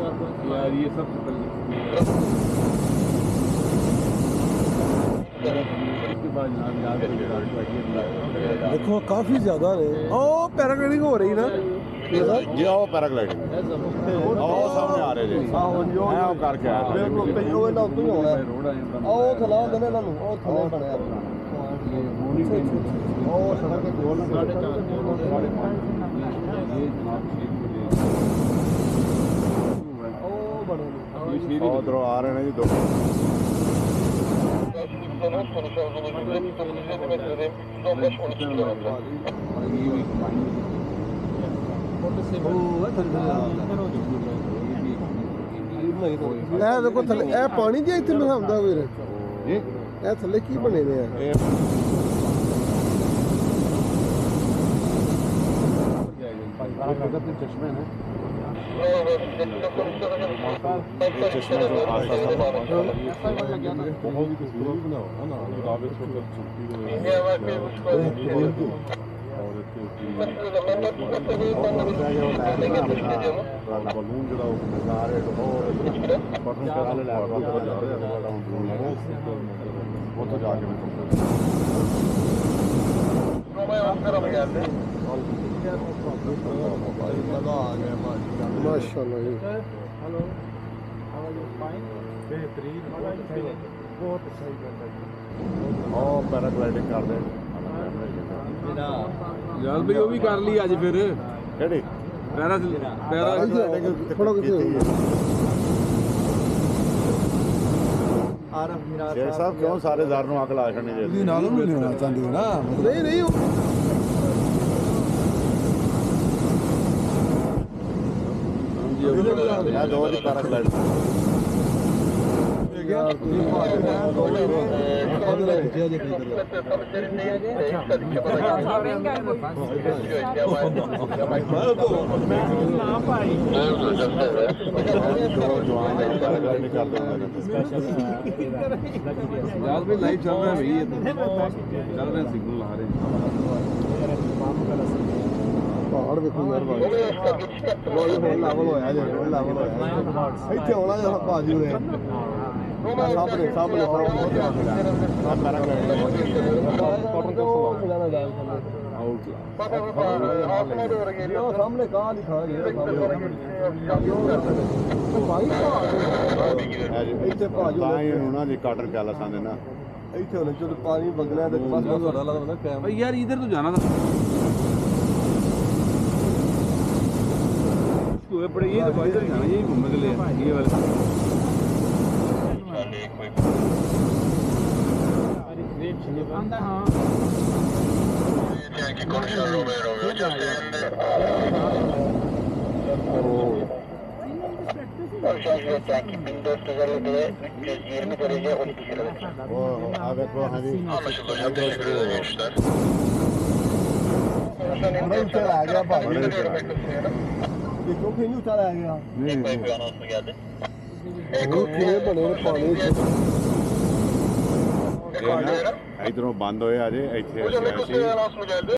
यार ये सबसे पहले देखो काफी ज्यादा ने ओ पैराग्लाइडिंग हो रही ना जी आओ पैराग्लाइडिंग आओ सामने आ रहे जी मैं आओ करके आया बिल्कुल पे ਉਹ ਇਹਨਾਂ ਤੋਂ ਹੀ ਹੋਣਾ ਉਹ ਥਲਾ ਹੁੰਦੇ ਨੇ ਇਹਨਾਂ ਨੂੰ ਉਹ ਥਲੇ ਬਣਿਆ ਉਹ ਸੜਕ ਦੇ ਕੋਲ ਨਾ 4:30 ਉਹ ਬਣੇ ਨੇ ਉਧਰੋਂ ਆ ਰਹੇ ਨੇ ਜੀ ਦੋ ਇਹ ਦੇਖੋ ਥੱਲੇ ਇਹ ਪਾਣੀ ਜੇ ਇੱਥੇ ਮੈਂ ਹੁੰਦਾ ਵੀਰ ਜੀ ਇਹ ਥੱਲੇ ਕੀ ਬਣੇ ਨੇ चश्मे हैं माशाल्लाह जी hello how are you fine बेहतरीन बहुत अच्छा ही करता है और पैराग्लाइडिंग कर दे यार भाई वो भी कर ली आज फिर ਕਿਹੜੀ पैराग्लाइडिंग थोड़ा कुछ शेर साहब क्यों सारे दार ਨੂੰ ਅੱਗ ਲਾ ਛੱਡਣੀ ਜੇ ਨਾਲ ਨੂੰ ਨਹੀਂ ਹੋਣਾ ਚਾਹੁੰਦੇ ਨਾ ਨਹੀਂ ਨਹੀਂ ਮੈਂ ਦੋ ਦੀ ਪੈਰਾਗਲਾਈਡ लाइव चल रहा है भाई ये चल रहे हैं सिग्नल आ रहे हैं ਪਹਾੜ ਵੇਖੋ ਯਾਰ ਬਾਈ ਰੋਲ ਲੈਵਲ ਹੋਇਆ ਜੇ ਰੋਲ ਲੈਵਲ ਹੋਇਆ ਇੱਥੇ ਆਉਣਾ ਜੇ ਬਾਜੀ ਹੋਏ ਸਾਹਮਣੇ ਸਾਹਮਣੇ ਸਾਹਮਣੇ ਕਾਹ ਲਿਖਾ ਗਿਆ ਇੱਥੇ ਭਾਜੀ ਤਾਂ ਹੀ ਉਹਨੂੰ ਨਾ ਜੀ ਕਾਟਰ ਕਹਿ ਲਸਾਂਦੇ ਨਾ ਇੱਥੇ ਹੋਣੇ ਜਦੋਂ ਪਾਣੀ ਵਗਣਾ ਤੇ ਬਸ ਤੁਹਾਡਾ ਲੱਗਦਾ ਕੈਮ भाई यार इधर तो जाना था पड़े ये तो इधर जाना यही घूमने के लिए ये वाले आ गया भाई देखो फिर नहीं उतारा गया ਨਹੀਂ ਉਹ ਕਿਵੇਂ ਬਣੇ ਨੇ ਪਾਣੀ ਇਧਰੋਂ ਬੰਦ ਹੋਏ ਆ ਜੇ ਇੱਥੇ ਅਸੀਂ